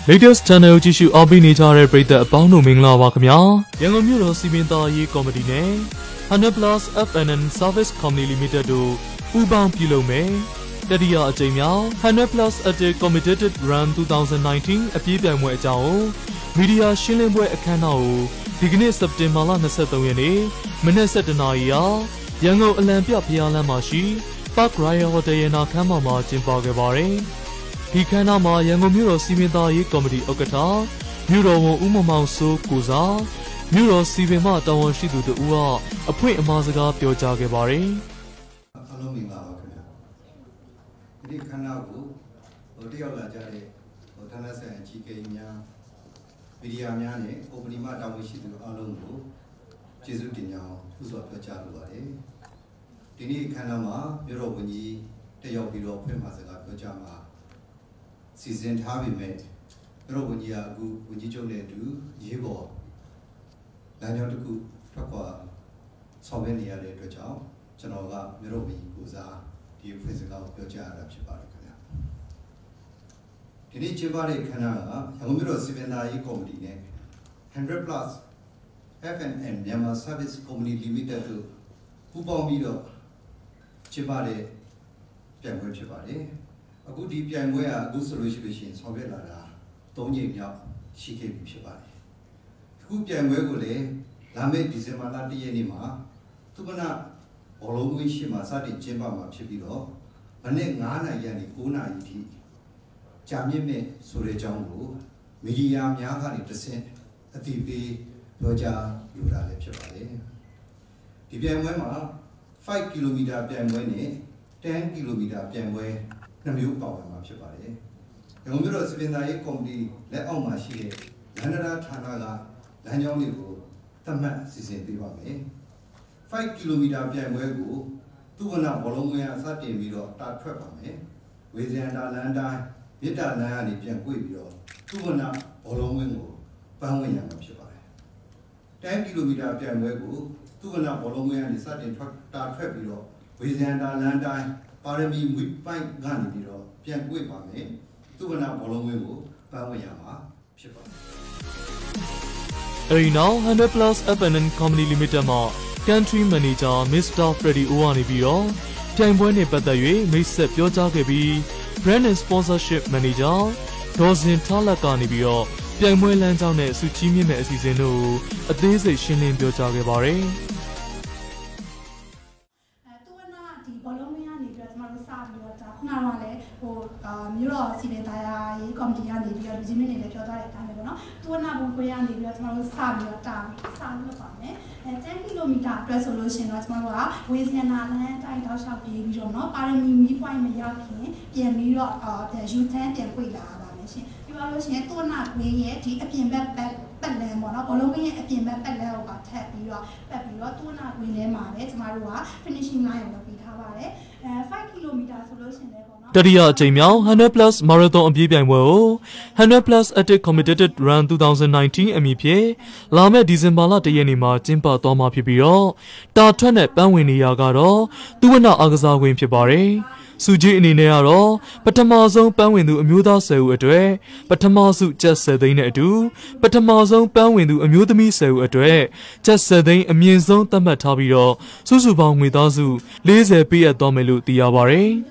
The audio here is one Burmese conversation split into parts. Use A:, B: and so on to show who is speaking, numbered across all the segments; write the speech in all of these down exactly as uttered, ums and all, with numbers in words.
A: Latest channel 继续အားပေးနေကြတဲ့ပရိသတ်အပေါင်းတို့မင်္ဂလာပါခင်ဗျာရန်ကုန်မြို့တော်စီမင်းသားရေးကော်မတီနဲ့ one hundred plus F N N Service Company Limited တို့ပူးပေါင်းပြုလုပ်မယ်တတိယအကြိမ်မြောက် one hundred plus Active Committed Run twenty nineteen အပြည့်ပြိုင်ပွဲအကြောင်းမီဒီယာရှင်းလင်းပွဲအခမ်းအနားကိုဒီကနေ့စက်တင်ဘာလtwenty-threeရက်နေ့မနက်sevenနာရီရာရန်ကုန်အလံပြဖျားလမ်းမှာရှိ Park Royal Hotel ရနာခမ်းမမှာကျင်းပခဲ့ပါတယ်ဒီခမ်းနားမှာရန်ကုန်မြို့တော်စီမင်းသားရေးကော်မတီဥက္ကဋ္ဌမြို့တော်ဝန်ဦးမောင်မောင်စိုးကိုစားမြို့တော်စီပင်မှတာဝန်ရှိသူတို့ကအဖွင့်အမှားစကားပြောကြားခဲ့ပါတယ်
B: အားလုံးမင်္ဂလာပါခင်ဗျာဒီခမ်းနားကိုဟိုတယောက်လာကြတဲ့ဟိုဌာနဆိုင်အကြီးအကဲများမီဒီယာများနဲ့ကုမ္ပဏီမှတာဝန်ရှိသူအားလုံးကိုကျေးဇူးတင်ကြောင်းဥစွာပြောကြားလိုပါတယ်ဒီနေ့ခမ်းနားမှာမြို့တော်ဝန်ကြီးတယောက်ပြီးတော့ဖွင့်မှာစကားပြောကြားမှာစီစဉ်ထားပြီမဲ့မြို့တော်ဝန်ကြီးကအခုဝန်ကြီးချုပ်နဲ့အတူရေးပေါ်လမ်းကြောင်းတစ်ခုထွက်ခွာဆောင်ရွက်နေရတဲ့အတွက်ကြောင့်ကျွန်တော်ကမြို့တော်ဝန်ကြီးကိုစားဒီဖွင့်စကားကိုပြောကြားရတာဖြစ်ပါတယ်ခင်ဗျာဒီနေ့ကျင်းပတဲ့ခမ်းနားကရန်ကုန်မြို့တော်စီမံရေးကော်မတီနဲ့one hundred plus F N N Myanmar Service Company Limited တို့ပူးပေါင်းပြီးတော့ကျင်းပတဲ့ပြိုင်ပွဲဖြစ်ပါတယ်အခုဒီပြိုင်ပွဲကအခုဆိုလို့ရှိလို့ရှိရင်ဆောင်ရွက်လာတာthreeကြိမ်မြောက်ရှိခဲ့ပြီဖြစ်ပါတယ်အခုပြိုင်ပွဲကိုလည်းလာမယ့်ဒီဇင်ဘာလoneရက်နေ့မှာသုဘနာဘောလုံးကွင်းရှိမှာစတင်ကျင်းပမှာဖြစ်ပြီးတော့မနေ့nineနာရီကနေnineနာရီထိကြာမြင့်မဲ့ဆိုတဲ့အကြောင်းကိုမီဒီယာများကနေတဆင့်အသိပေးပြောကြားယူတာလည်းဖြစ်ပါတယ်ဒီပြိုင်ပွဲမှာfiveကီလိုမီတာပြိုင်ပွဲနဲ့tenကီလိုမီတာပြိုင်ပွဲနှစ်မျိုးပါဝင်မှာဖြစ်ပါတယ်ရန်ကုန်မြို့တော်စီမံရေးကော်မတီလက်အောက်မှာရှိတဲ့လန္ဒရာဌာနကလမ်းကြောင်းတွေကိုသတ်မှတ်စီစဉ်ပေးပါမယ်fiveကီလိုမီတာပြိုင်ပွဲကိုသူဝနာဘောလုံးကွင်းအစတင်ပြီးတော့တာထွက်ပါမယ်ဝေဇန်တာလန်တိုင်းမြစ်တာလမ်းကနေပြန်ကွေ့ပြီးတော့သူဝနာဘောလုံးကွင်းကိုပန်းဝင်ရမှာဖြစ်ပါတယ်tenကီလိုမီတာပြိုင်ပွဲကိုသူဝနာဘောလုံးကွင်းကနေစတင်ထွက်တာထွက်ပြီးတော့ဝေဇန်တာလန်တိုင်းပါရမီမွေးပိုက်ကနေပြီးတော့ပြန်ကွေ့ပါမယ်သူဝနာဘောလုံးကွင်းကိုပန်းဝင်ရမှာဖြစ်ပါတယ်
A: အဲဒီနောက်one hundred plus F N N Company Limited မှာ Country Manager Mister Freddy O ကနေပြီးတော့ပြိုင်ပွဲနဲ့ပတ်သက်၍မိတ်ဆက်ပြောကြားခဲ့ပြီး Brand and Sponsorship Manager ဒေါ်စင်ထားလက်ကနေပြီးတော့ပြိုင်ပွဲလမ်းကြောင်းနဲ့စုချီးမြင့်မဲ့အစီအစဉ်တို့အသေးစိတ်ရှင်းလင်းပြောကြားခဲ့ပါတယ်
C: မြို့တော်စီမံရေးကော်မတီကနေပြီးတော့လူကြီးမင်းတွေလည်းပြောထားတဲ့အတိုင်းပဲပေါ့နော်။သူဝနာဘုံခွဲကနေပြီးတော့ကျွန်တော်တို့စပြီးတော့တာစလုပ်ပါမယ်။အဲtenကီလိုမီတာအတွက်ဆိုလို့ရှိရင်တော့ကျွန်တော်တို့ကဝေဇန်နာလမ်းတိုင်းတောက်လျှောက်ပြေးပြီးတော့နော်ပါရမီမီးပွိုင်းမရောက်ခင်ပြန်ပြီးတော့အာယူထန်ပြန်ပွေလာပါမယ်ရှင်။ပြောလို့ရှိရင်သူဝနာခွေးရဲ့ဒီအပြင်ဘက်ဘက်ပတ်လန်းပေါ့နော်။ဘောလုံးခွေးရဲ့အပြင်ဘက်ပတ်လန်းကိုပါထပ်ပြီးတော့ပတ်ပြီးတော့သူဝနာခွေးထဲမှာပဲကျွန်တော်တို့က finishing line ကိုလုပ်ပြီးထားပါတယ်။အဲfiveကီလိုမီတာဆိုလို့ရှိရင်လည်းတ
A: တိယအကြိမ်မြောက်one hundred plus Marathon အပြေးပြိုင်ပွဲကိုone hundred plus Active Committed Run twenty nineteen အမည်ဖြင့်လာမယ့်ဒီဇင်ဘာလoneရက်နေ့မှာကျင်းပသွားမှာဖြစ်ပြီးတော့တာထွက်နဲ့ပန်းဝင်နေရာကတော့သူဝနအားကစားကွင်းဖြစ်ပါတယ်။စုကြီးအနေနဲ့ကတော့ပထမဆုံးပန်းဝင်သူအမျိုးသားtenဦးအတွက်ပထမစုကျပ်tenသိန်းနဲ့အတူပထမဆုံးပန်းဝင်သူအမျိုးသမီးtenဦးအတွက်ကျပ်tenသိန်းအမြင့်ဆုံးသတ်မှတ်ထားပြီးတော့စုစုပေါင်းငွေသားစုfortyပေးအပ်သွားမယ်လို့သိရပါတယ်။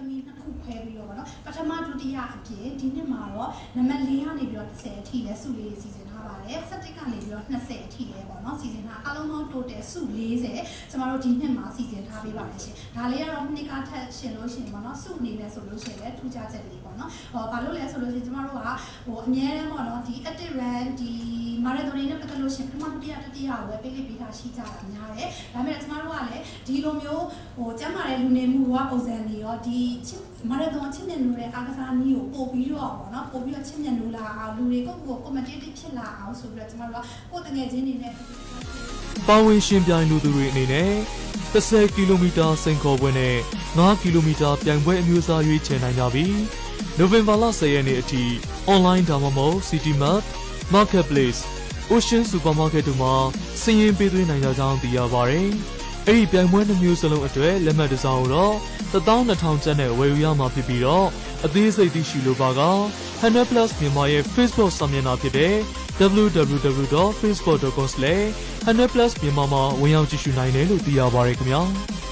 C: နံပါတ်fourကနေပြီးတော့tenအထိလဲစုလေးစီစဉ်ထားပါတယ်။sevenကနေပြီးတော့twentyအထိလဲပေါ့နော်စီစဉ်ထားအလုံးပေါင်း total စုfortyကျွန်တော်တို့ဒီနှစ်မှာစီစဉ်ထားပေးပါတယ်ရှင်။ဒါလေးကတော့နှစ်ကထက်ရှင်လို့ရှင်ပေါ့နော်စုအနေနဲ့ဆိုလို့ရှိရင်လည်းထူးခြားချက်လေးပေါ့နော်။ဟောဘာလို့လဲဆိုလို့ရှိရင်ကျွန်တော်တို့ကဟိုအများတန်းပေါ့နော်ဒီ active run ဒီ marathon တွေနဲ့ပတ်သက်လို့ရှင်ပထမဒုတိယတတိယကိုပဲပေးလိပေးတာရှိကြတာများတယ်။ဒါပေမဲ့ကျွန်တော်တို့ကလည်းဒီလိုမျိုးဟိုကျမ်းမာတဲ့လူနေမှုကပုံစံတွေရောဒီmarathon ချင်းမြင်လို့တဲ့အားကစားနည်းကိုပို့ပြီးတော့ပေါ့နော်ပို့ပြီးတော့ချင်းမြင်လို့လာအောင်လူတွေကိုကို competitive ဖြစ်လာအောင်ဆိုပြီးတော့ကျွန်တော်တို့ကကိုယ်တငယ်ချင်းတွေနဲ့
A: ပါဝင်ရှင်ပြိုင်လူသူတွေအနေနဲ့tenကီလိုမီတာစိန်ခေါ်ပွဲနဲ့fiveကီလိုမီတာပြိုင်ပွဲအမျိုးအစားရွေးချယ်နိုင်ကြပြီးနိုဝင်ဘာလtenရက်နေ့အထိ online ဒါမှမဟုတ် City Mart Marketplace Ocean Supermarket တို့မှာစာရင်းပေးသွင်းနိုင်ကြကြောင်းသိရပါတယ်။အဲ့ဒီပြိုင်ပွဲနှမျိုးစလုံးအတွက်လက်မှတ်တစားကိုတော့one thousand two hundredကျပ်နဲ့ဝယ်ယူရမှာဖြစ်ပြီးတော့အသေးစိတ်သိရှိလိုပါကone hundred plus မြန်မာရဲ့ Facebook စာမျက်နှာဖြစ်တဲ့ double-u double-u double-u dot facebook dot com slash one hundred plus မြန်မာမှာဝင်ရောက်ကြည့်ရှုနိုင်တယ်လို့သိရပါတယ်ခင်ဗျာ